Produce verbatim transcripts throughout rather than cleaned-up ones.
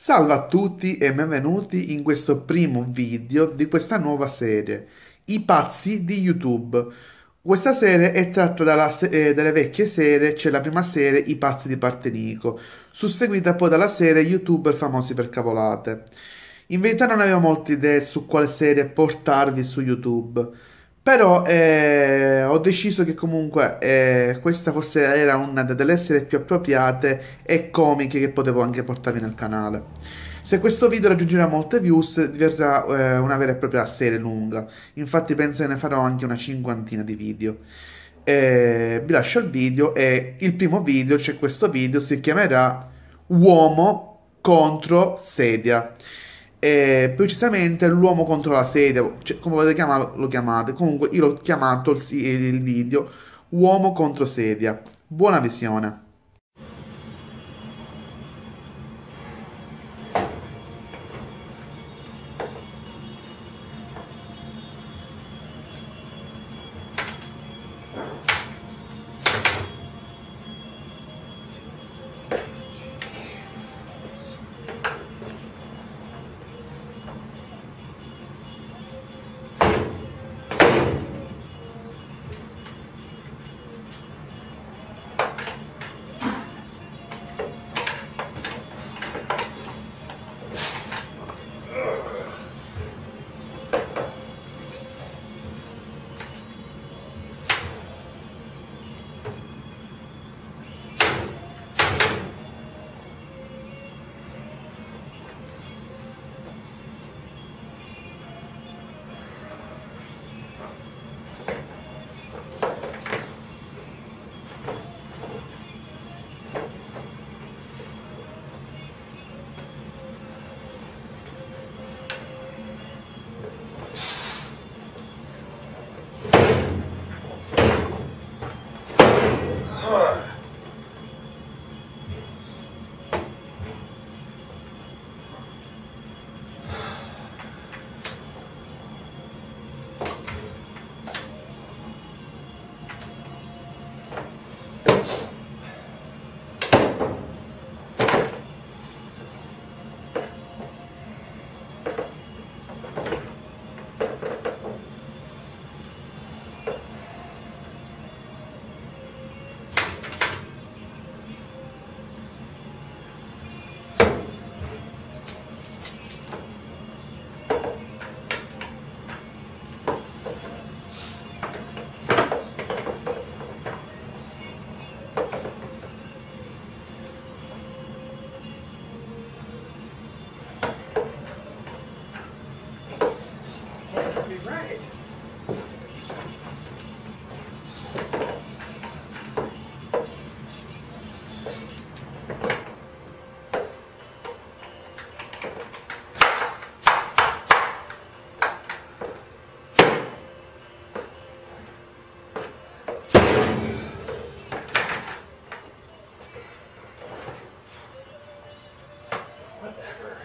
Salve a tutti e benvenuti in questo primo video di questa nuova serie, I pazzi di YouTube. Questa serie è tratta dalla se- eh, dalle vecchie serie, c'è la prima serie, I pazzi di Partenico, susseguita poi dalla serie YouTuber famosi per cavolate. In verità non avevo molte idee su quale serie portarvi su YouTube, però eh, ho deciso che comunque eh, questa forse era una delle serie più appropriate e comiche che potevo anche portarvi nel canale. Se questo video raggiungerà molte views, diverrà eh, una vera e propria serie lunga. Infatti penso che ne farò anche una cinquantina di video. Eh, vi lascio il video e il primo video, cioè questo video, si chiamerà Uomo contro sedia. E precisamente l'uomo contro la sedia, cioè, come volete chiamarlo, lo chiamate. Comunque io l'ho chiamato il, si- il video Uomo contro sedia. Buona visione. Right. Whatever.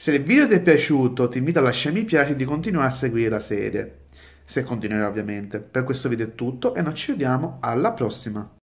Se il video ti è piaciuto, ti invito a lasciare mi piace e di continuare a seguire la serie. Se continuerai ovviamente. Per questo video è tutto e noi ci vediamo alla prossima.